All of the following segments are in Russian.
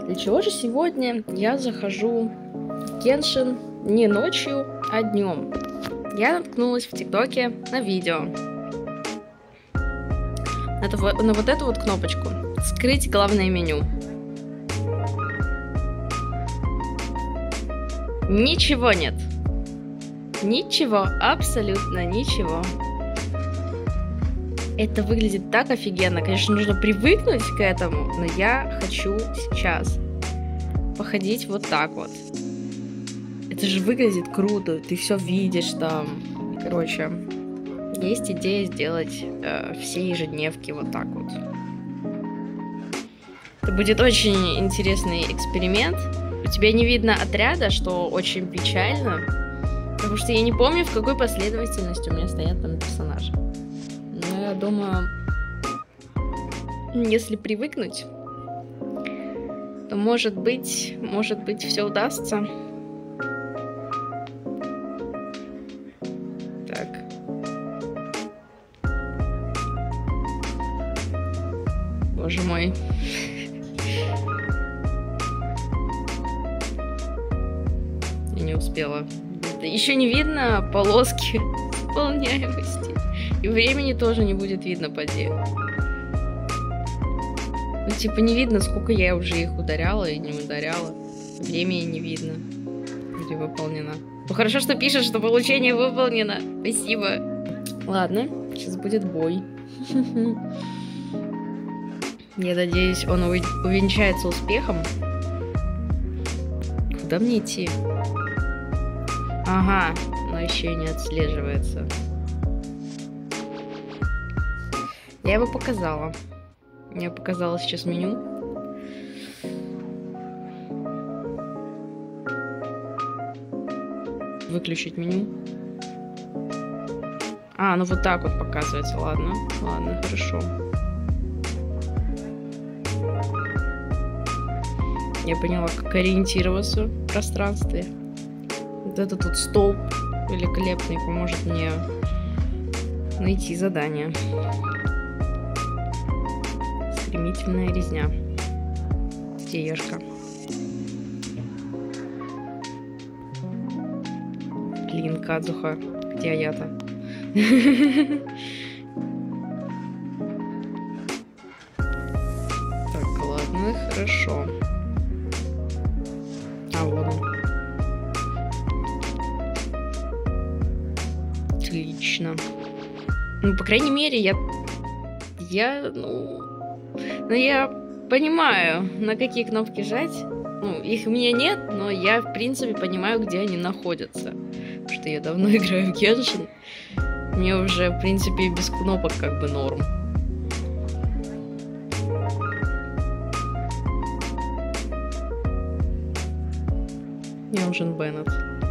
Для чего же сегодня я захожу в Genshin не ночью, а днем? Я наткнулась в ТикТоке на видео. На вот эту вот кнопочку. Скрыть главное меню. Ничего нет. Ничего, абсолютно ничего. Это выглядит так офигенно. Конечно, нужно привыкнуть к этому, но я хочу сейчас походить вот так вот. Это же выглядит круто. Ты все видишь там. Короче, есть идея сделать все ежедневки вот так вот. Это будет очень интересный эксперимент. У тебя не видно отряда, что очень печально. Потому что я не помню, в какой последовательности у меня стоят там персонажи. Но я думаю, если привыкнуть, то может быть все удастся. Так. Боже мой. Я не успела. Еще не видно полоски выполняемости. И времени тоже не будет видно, поди. Ну, типа, не видно, сколько я уже их ударяла и не ударяла. Времени не видно. Вроде выполнено. Ну, хорошо, что пишет, что получение выполнено. Спасибо. Ладно, сейчас будет бой. Я надеюсь, он увенчается успехом. Куда мне идти? Ага, но еще и не отслеживается. Я его показала. Я показала сейчас меню. Выключить меню. А, ну вот так вот показывается. Ладно, ладно, хорошо. Я поняла, как ориентироваться в пространстве. Вот этот тут столб великолепный поможет мне найти задание. Стремительная резня. Где Ешка? Блин, Кадзуха. Где я-то? Так, ладно, хорошо. А, вот он. Отлично. Ну, по крайней мере, я понимаю, на какие кнопки жать. Ну, их у меня нет, но я, в принципе, понимаю, где они находятся. Потому что я давно играю в Genshin. Мне уже, в принципе, без кнопок как бы норм. Мне нужен Беннет.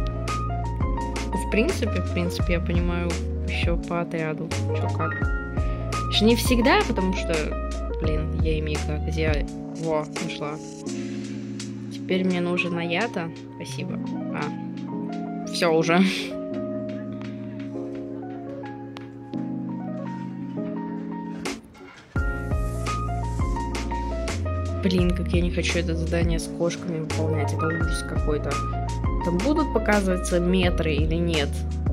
В принципе, я понимаю еще по отряду, что как. Что не всегда, потому что, блин, я Мика, где... Во, нашла. Теперь мне нужен Аята. Спасибо. А, все уже. Блин, как я не хочу это задание с кошками выполнять. Это ужас какой-то. Там будут показываться метры или нет?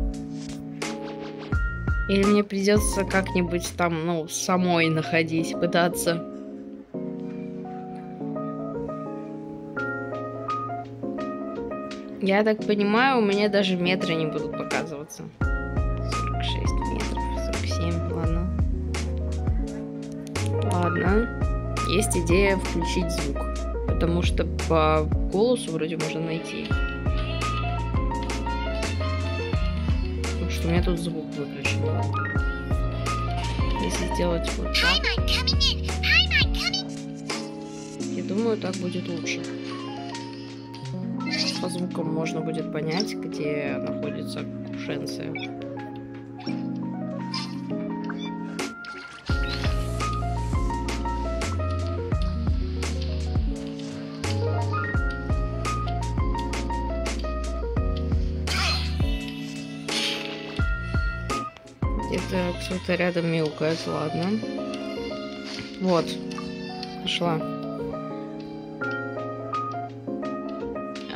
Или мне придется как-нибудь там, ну, самой находить, пытаться. Я так понимаю, у меня даже метры не будут показываться. 46 метров, 47, ладно. Ладно. Есть идея включить звук. Потому что по голосу вроде можно найти. Потому что у меня тут звук выключен. Если сделать вот так. Я думаю, так будет лучше. По звукам можно будет понять, где находится кушенция. Где-то кто-то рядом мяукает, ладно. Вот, нашла.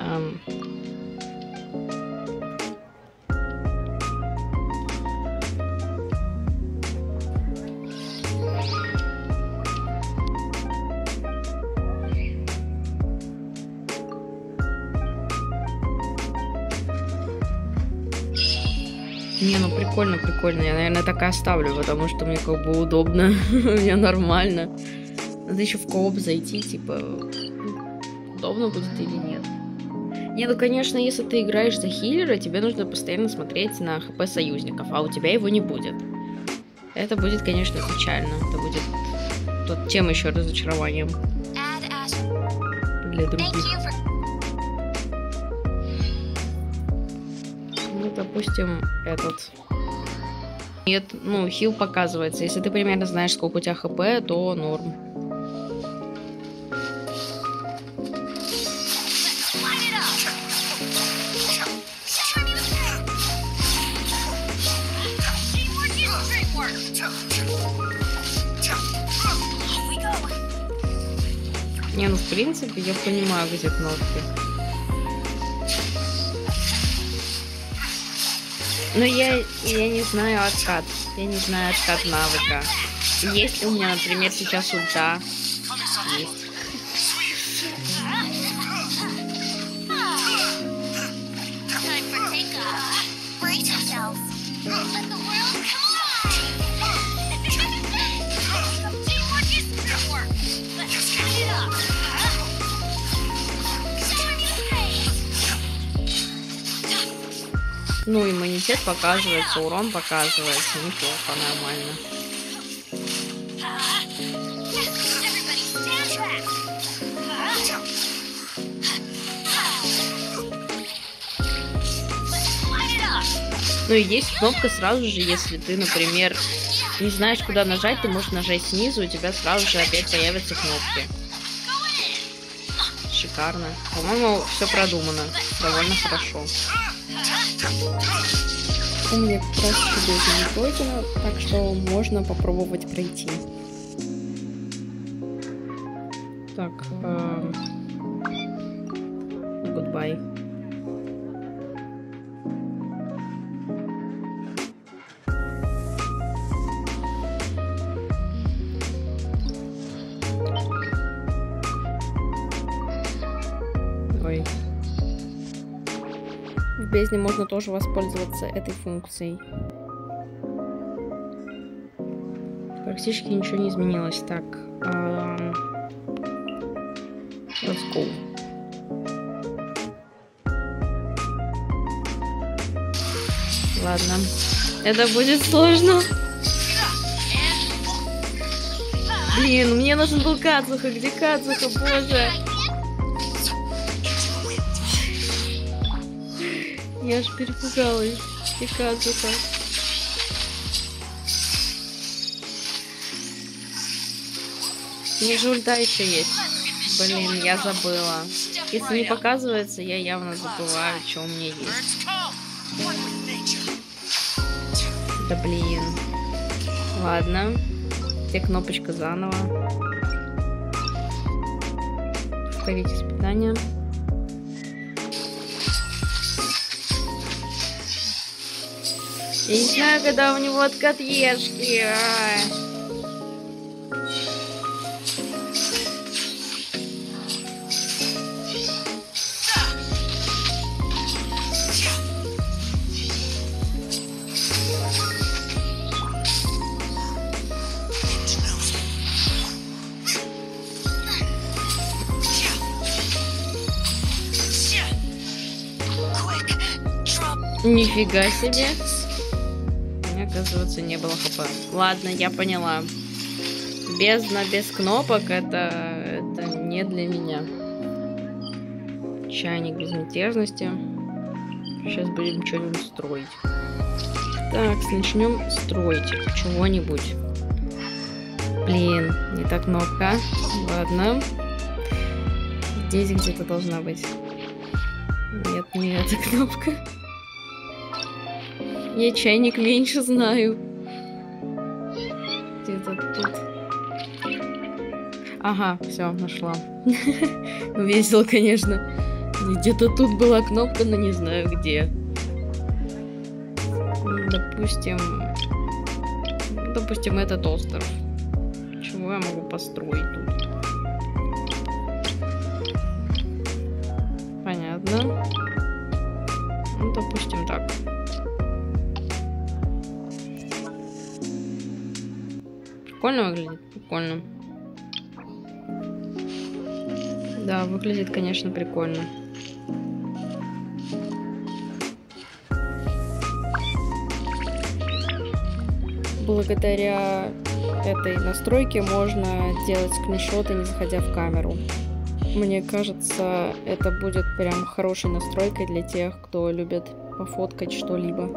Не, ну прикольно, прикольно. Я, наверное, так и оставлю, потому что мне как бы удобно. Мне нормально. Надо еще в кооп зайти, типа, удобно будет или нет. Не, ну конечно, если ты играешь за хиллера, тебе нужно постоянно смотреть на хп союзников, а у тебя его не будет. Это будет, конечно, печально. Это будет тем еще разочарованием для других. Ну, допустим, этот. Нет, ну, хил показывается. Если ты примерно знаешь, сколько у тебя хп, то норм. Не, ну в принципе я понимаю, где кнопки. Но я не знаю откат. Я не знаю откат навыка. Есть у меня, например, сейчас ульта. Есть. Ну, иммунитет показывается, урон показывается. Неплохо, нормально. Ну и есть кнопка сразу же, если ты, например, не знаешь, куда нажать, ты можешь нажать снизу, у тебя сразу же опять появятся кнопки. Шикарно. По-моему, все продумано. Довольно хорошо. У меня как раз еще не пройдено, так что можно попробовать пройти. Так, goodbye. Ой. В бездне можно тоже воспользоваться этой функцией. Практически ничего не изменилось. Так, let's go. Ладно, это будет сложно. Блин, мне нужен был Кадзуха. Где Кадзуха, боже? Я аж перепугалась. И Кадзуха. Мне же ульта еще есть. Блин, я забыла. Если не показывается, я явно забываю, что у меня есть. Да блин. Ладно. Где кнопочка заново? Повторить испытание. Я не знаю, когда у него откат ешки. Нифига себе. Мне, оказывается, не было хп. Ладно, я поняла. Бездна без кнопок это не для меня. Чайник безмятежности. Сейчас будем что-нибудь строить. Так, начнем строить чего-нибудь. Блин, не та кнопка. Ладно. Здесь где-то должна быть. Нет, не эта кнопка. Я чайник меньше знаю. Где-то тут. Ага, все, нашла. Весело, конечно. Где-то тут была кнопка, но не знаю где. Допустим, этот остров. Чего я могу построить тут? Понятно. Ну, допустим, так. Прикольно выглядит? Прикольно. Да, выглядит, конечно, прикольно. Благодаря этой настройке можно делать скриншоты, не заходя в камеру. Мне кажется, это будет прям хорошей настройкой для тех, кто любит пофоткать что-либо.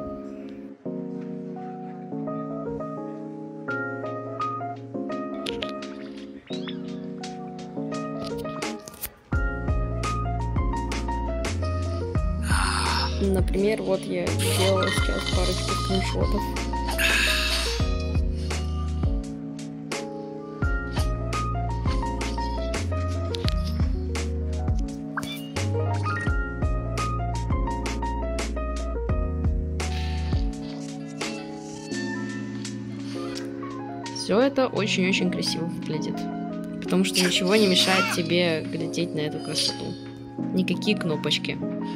Например, вот я сделала сейчас парочку скриншотов. Все это очень-очень красиво выглядит. Потому что ничего не мешает тебе глядеть на эту красоту. Никакие кнопочки.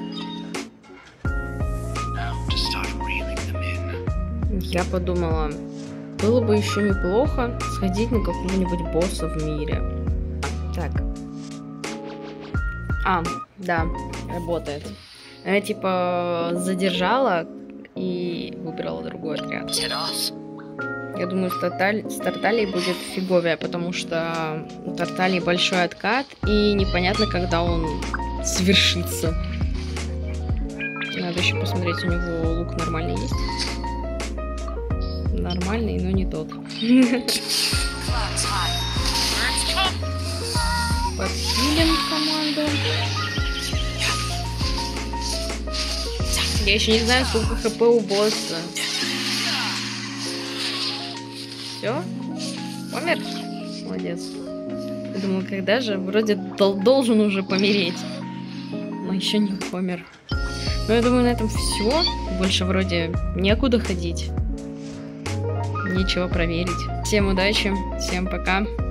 Я подумала, было бы еще неплохо сходить на какого-нибудь босса в мире. Так. Да, работает. Я типа задержала и выбрала другой отряд. Я думаю, с Тарталией будет фиговее, потому что у Тарталии большой откат, и непонятно, когда он совершится. Надо еще посмотреть, у него лук нормальный есть. Нормальный, но не тот. Подпилим команду. Я еще не знаю, сколько хп у босса. Все? Помер? Молодец. Я думала, когда же? Вроде должен уже помереть. Но еще не помер. Но я думаю, на этом все. Больше вроде некуда ходить. Нечего проверить. Всем удачи, всем пока.